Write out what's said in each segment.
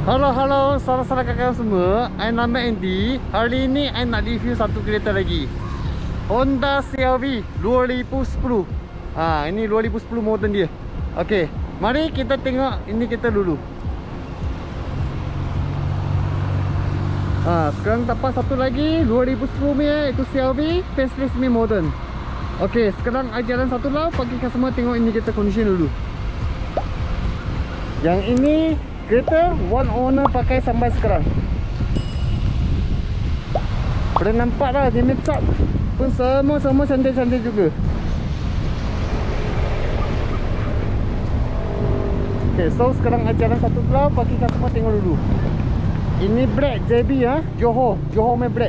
Halo, salam-salam kakak semua. I nama Andy. Hari ini I nak review satu kereta lagi. Honda CR-V 2010. Ini 2010 model dia. Okey, mari kita tengok ini kereta dulu. Sekarang dapat satu lagi 2010 ni, itu CR-V facelift mi modern. Okey, sekarang I jalan satu lah bagi kau semua tengok ini kereta condition dulu. Yang ini kereta one owner pakai sampai sekarang. Boleh nampak lah dia make up pun semua cantik-cantik juga. Okay, so sekarang ajaran satu belah bagi kau semua tengok dulu. Ini black JB ya, Johor main black.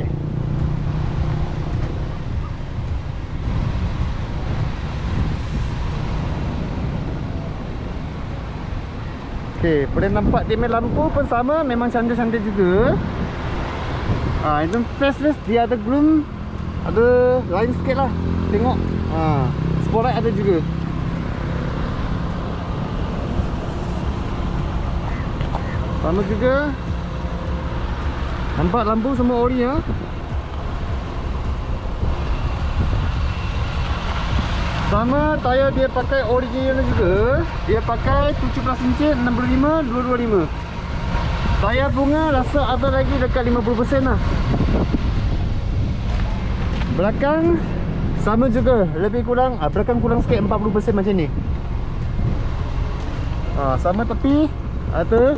Okay, boleh nampak dia main lampu pun sama, memang cantik-cantik juga. Itu facelift, dia ada gloom, ada lain sikit lah. Tengok, spotlight ada juga. Sama juga. Nampak lampu semua ori ya. Sama tayar dia pakai original juga. Dia pakai 17 inci 65 225. Tayar bunga rasa ada lagi dekat 50% lah. Belakang sama juga, lebih kurang belakang kurang sikit 40% macam ni. Sama tepi ada.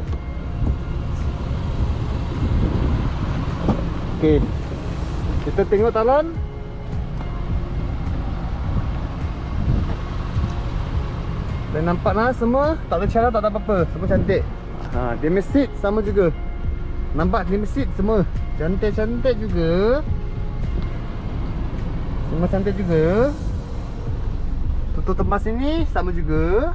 Okey, kita tengok talan. Dan nampak lah semua, tak ada cara, tak ada apa-apa, semua cantik. Damage seat sama juga. Nampak damage seat semua cantik-cantik juga. Semua cantik juga. Tutup temas ini sama juga.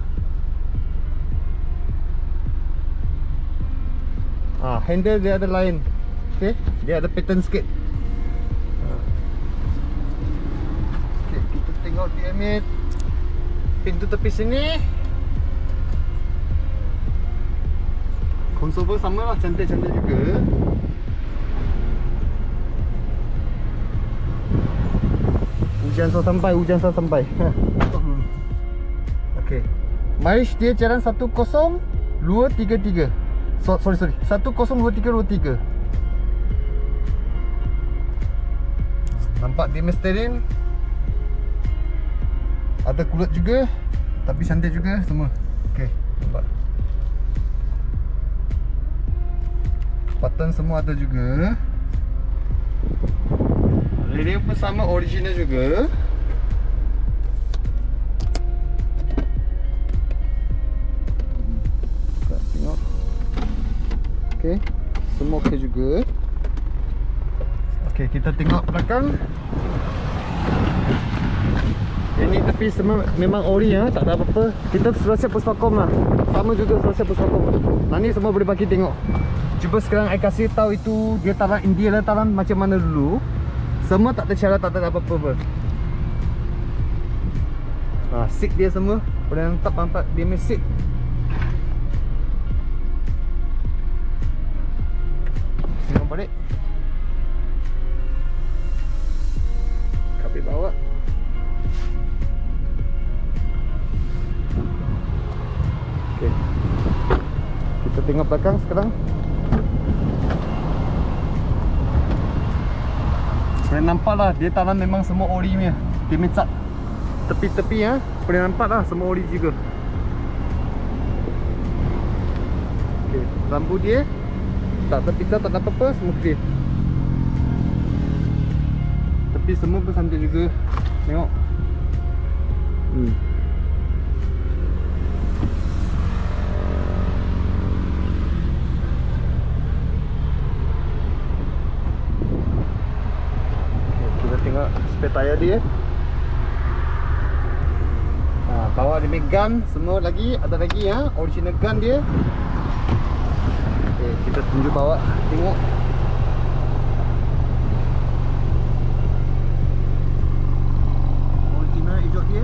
Handle dia ada lain. Okay, dia ada pattern sikit. Okay, kita tengok dia ni. Pintu tepi sini. Konsol pun sama lah, cantik-cantik juga. Hujan so sampai. Okay, mileage dia jalan 10233. Sorry 10233. Nampak dia steering ada kulit juga, tapi cantik juga semua. Okey, nampak. Button semua ada juga. Radio pun sama original juga. Kita tengok. Okey, semua okey juga. Okey, kita tengok belakang. Ini tepi semua memang ori ya, tak ada apa-apa. Kita sudah siap puspakom lah. Sama juga sudah siap puspakom. Nanti semua boleh bagi tengok. Cuba sekarang I kasih tahu itu dia talan India lah, talan macam mana dulu. Semua tak ada cara, tak ada apa-apa. Seat dia semua boleh nampak dia punya seat. Tengok balik. Kapit bawah. Okay. Kita tengok belakang sekarang. Boleh nampak lah dia talan memang semua ori punya. Dia mecat tepi-tepi ya. Boleh nampak lah semua ori juga. Okay. Lampu dia tak terpisah, tak ada apa-apa, semua clear. Tepi semua pun cantik juga. Tengok. Tengok spare tayar dia. Bawah dia gun semua lagi, ada lagi ya, original gun dia. Okay, kita tunjuk bawah, tengok. Original hijau dia.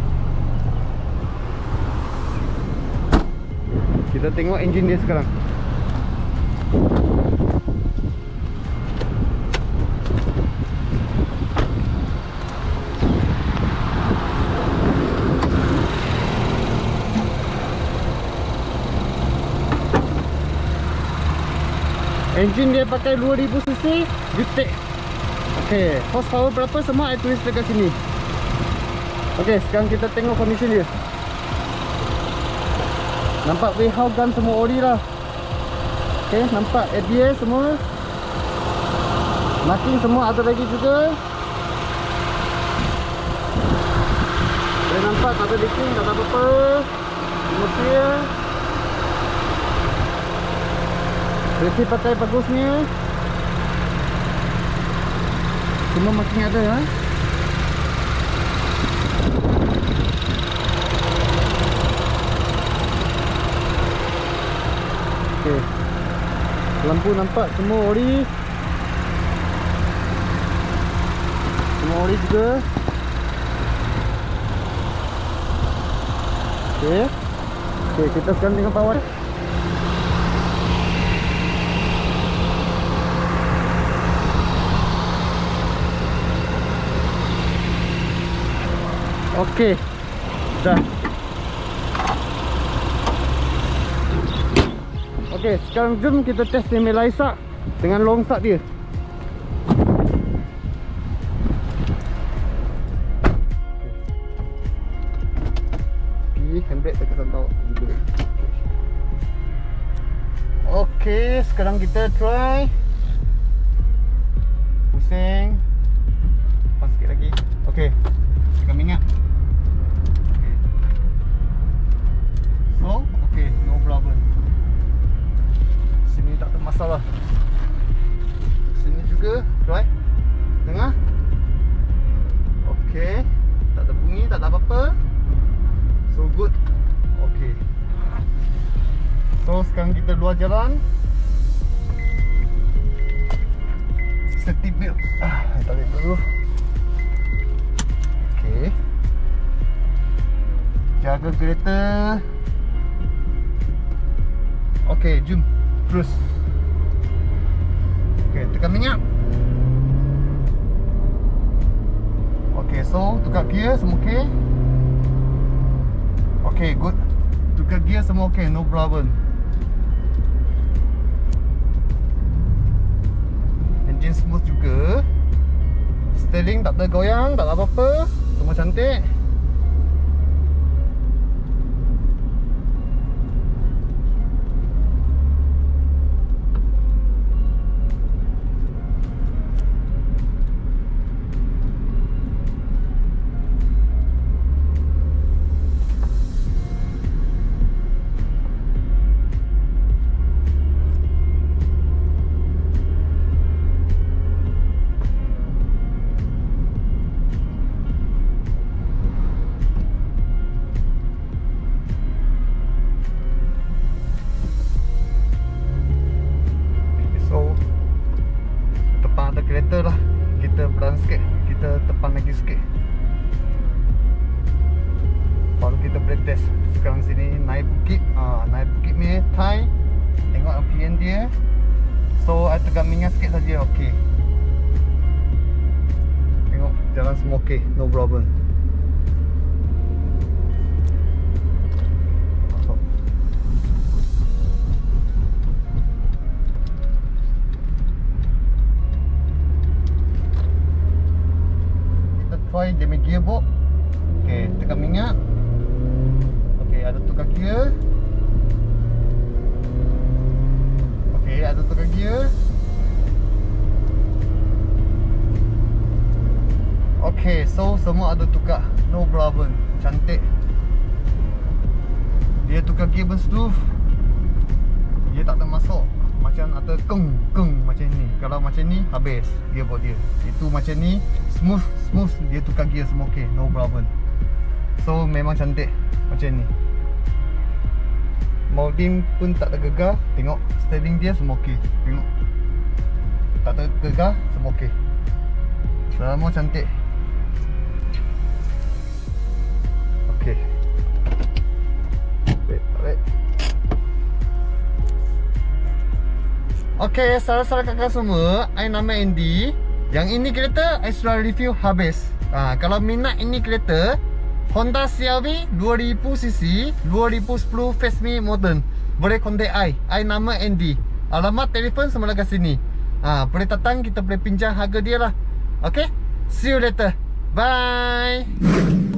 Kita tengok enjin dia sekarang. Engine dia pakai 2000cc Vitek. Okay, horsepower berapa semua saya tulis dekat sini. Okay, sekarang kita tengok condition dia. Nampak wheel gun semua ori lah. Okay, nampak ABS semua. Marking semua ada lagi juga. Boleh nampak tak ada leaking, tak ada apa-apa. Semua clear. Kereta pakai bagusnya. Semua marking ada ha? Okay. Lampu nampak semua ori. Semua ori juga. Okay. Okay, kita sekarang tengok power. Okey, dah. Okey, sekarang jom kita test Emela Isak dengan long start dia. Okey, handbrake tekan bawah juga. Okey, sekarang kita try. Pusing. Pas sikit lagi. Okey. Tekan minyak. So, okay, no problem. Sini tak ada masalah. Sini juga, right? Tengah. Okay, tak ada bunyi, tak ada apa-apa. So good. Okay. So sekarang kita luar jalan. Safety belt. Tarik dulu. Okay. Jaga kereta. Okay, jom terus. Okay, tekan minyak. Okay, so tukar gear semua okay. Okay, good. Tukar gear semua okay, no problem. Engine smooth juga. Steering tak ada goyang, tak ada apa-apa. Semua cantik. Kereta lah, kita pelan sikit, kita tepan lagi sikit, baru kita break test. Sekarang sini naik bukit, naik bukit ni Thai. Tengok RPM dia. So I tekan minyak sikit saja, okey. Tengok jalan semua okey, no problem. Try dia punya gearbox. Okay, tekan minyak. Okay, ada tukar gear. Okay, ada tukar gear. Okay, so semua ada tukar, no problem. Cantik. Dia tukar gear pun smooth. Dia tak ada masuk macam ada keng macam ni. Kalau macam ni habis gearbox dia. Itu macam ni smooth, dia tukar gear semua okey, no problem. So memang cantik macam ni. Molding pun tak ada gegar. Tengok steering dia semua okey. Tengok. Tak ada gegar, semua okey. Semua cantik. Okey. Tarik. Okay, saudara-saudara kakak semua, I nama Andy. Yang ini kereta I sudah review habis. Kalau minat ini kereta, Honda CR-V 2000cc 2010 Face Me Modern, boleh contact I nama Andy. Alamat telefon semua kat sini. Boleh datang, kita boleh pinjam harga dia lah. Okay, see you later. Bye.